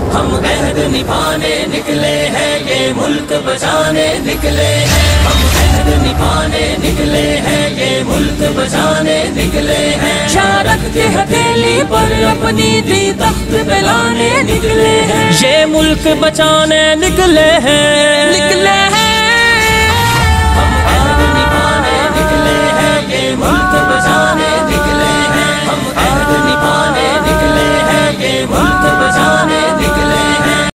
हम अहद निभाने निकले हैं, ये मुल्क बचाने निकले हैं। हम अहद निभाने निकले हैं, ये मुल्क बचाने निकले हैं। शारक के हथेली पर अपनी दी तख्त पे लाने निकले हैं। ये मुल्क बचाने निकले हैं, निकले हैं।